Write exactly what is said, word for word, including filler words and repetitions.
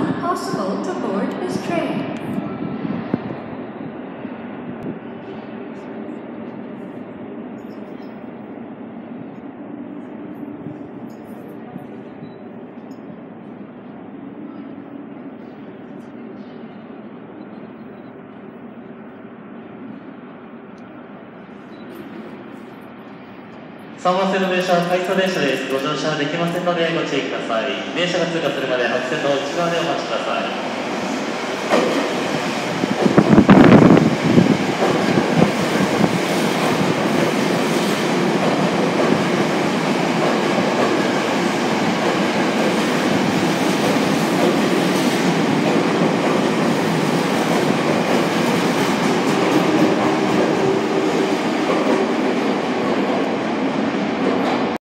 not possible to board this train. さんばん線の電車は回送電車です。ご乗車はできませんのでご注意ください。電車が通過するまで白線の内側でお待ちください。